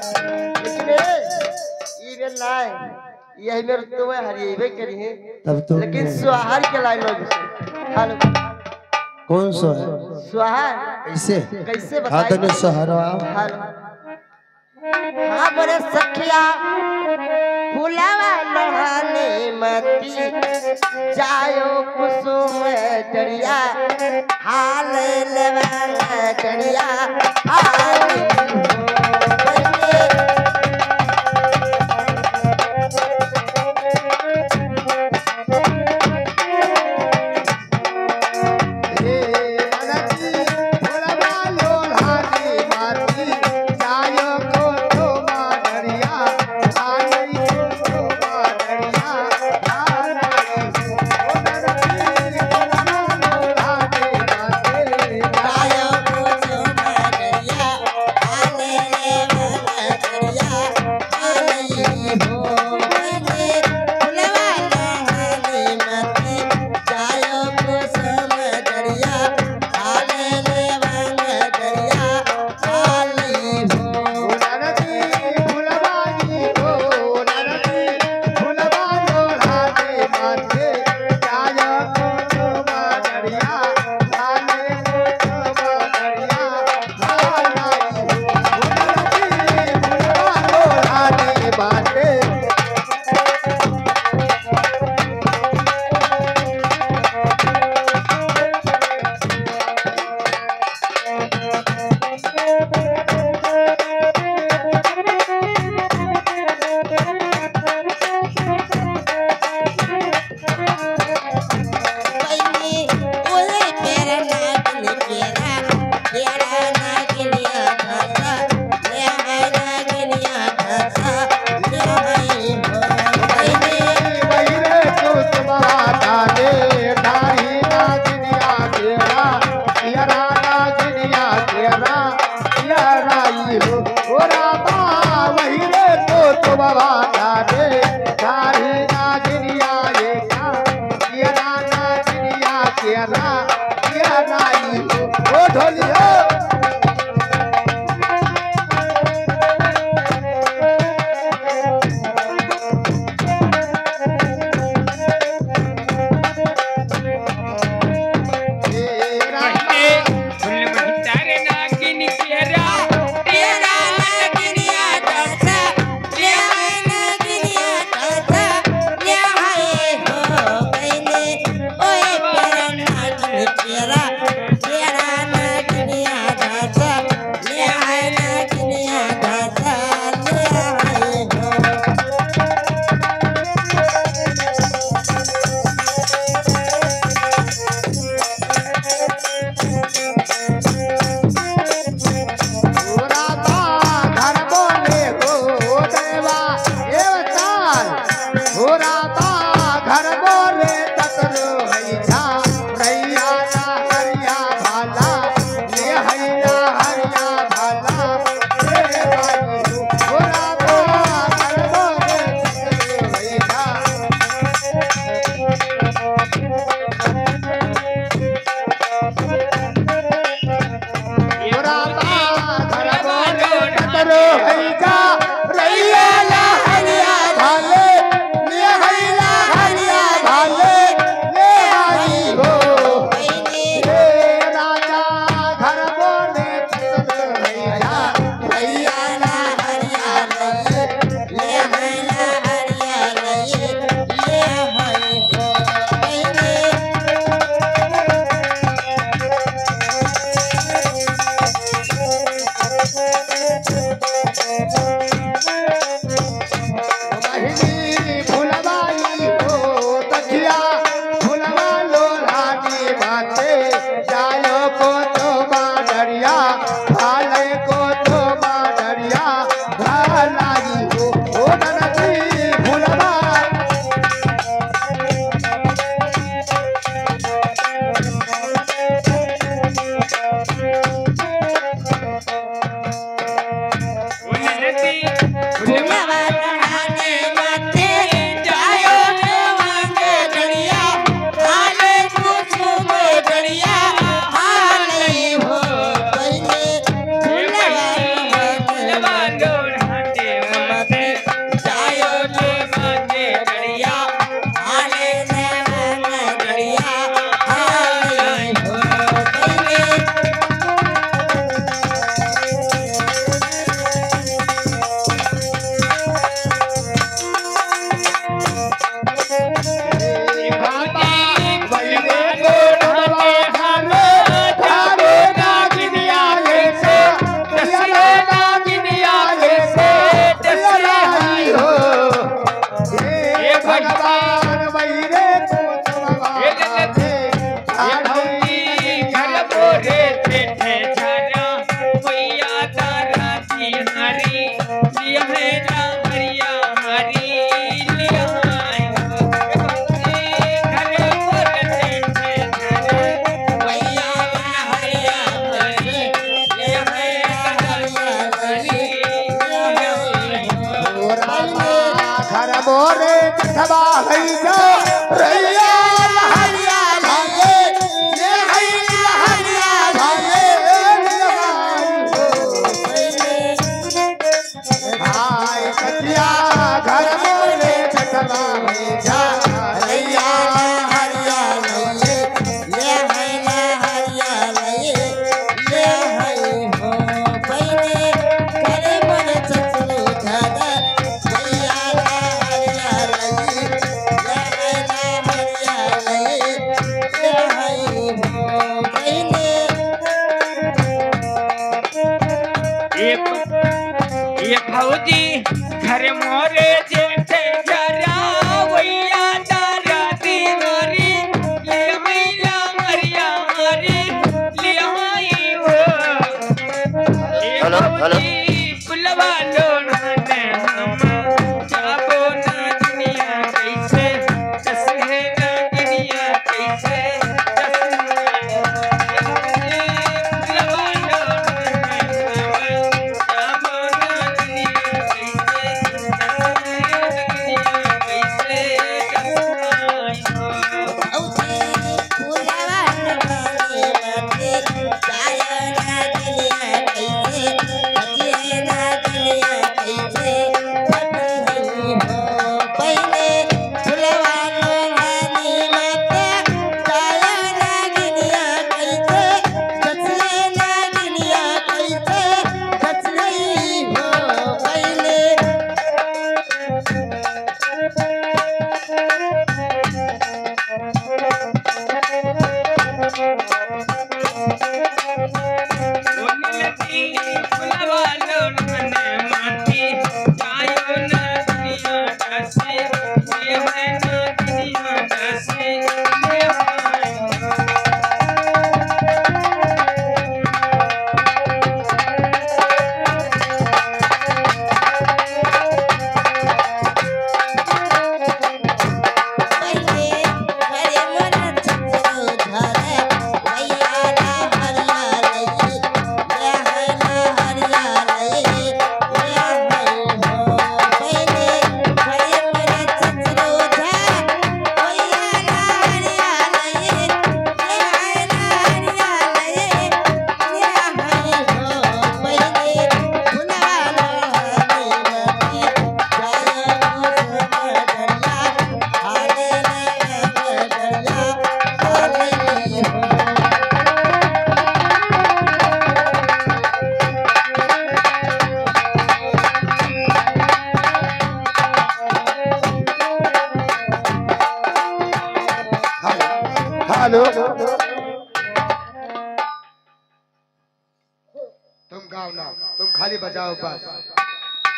यही मेरे तो हरिये करी है तब तो लेकिन सुहार के लाइन लोग हेलो कौन सा है सुहार कैसे कैसे हाँ बताइए तने सहारा हेलो हाँ बोले सखिया फुलावा लहाने मती जायो कुसुम डरिया हाल लेवाना डरिया हरी लिया है ना हरिया हरी लिया है घर बोलते थे घर भैया हरिया हरी लिया है हरिया हरी घर मोरे जठवा हई जा रैया हरिया लागे ये हरिया हरिया लागे हाय कटिया घर मोरे जठवा हई जा रैया हरिया लागे ये है ना हरिया लये ये है हो पहले करे मन ससुर धागा भैया ना हरिया लये ये है ना हरिया लये ये है हो पहले ये भौजी घर मोरे जेठे जरा वैया तारा दीवारी ले मैला मरिया हरी ले आई हो हेलो, हेलो। कुलवा लोने हम जाबो ना दुनिया कैसे दसहे ना दुनिया कैसे कुलवा लोने हम जाबो ना दुनिया कैसे कैसे औते फुलवा नवाले मते चायना दुनिया कैसे बचिए ना दुनिया कैसे पटई हो पहले फुलवा नवाले मते चायना दुनिया कैसे बचिए ना दुनिया कैसे बचई हो पहले पहले घरे मन ससुर धागा भैया ना हरिया लये ये है ना हरिया लये ये है हो पहले घरे मन ससुर धागा भैया ना हरिया लये ये है ना हरिया लये ये है हो पहले फुलवा नहाने मती जाया कुसुम दरिया हाले दरिया हाले हो हेलो तुम गाओ ना तुम खाली बजाओ बस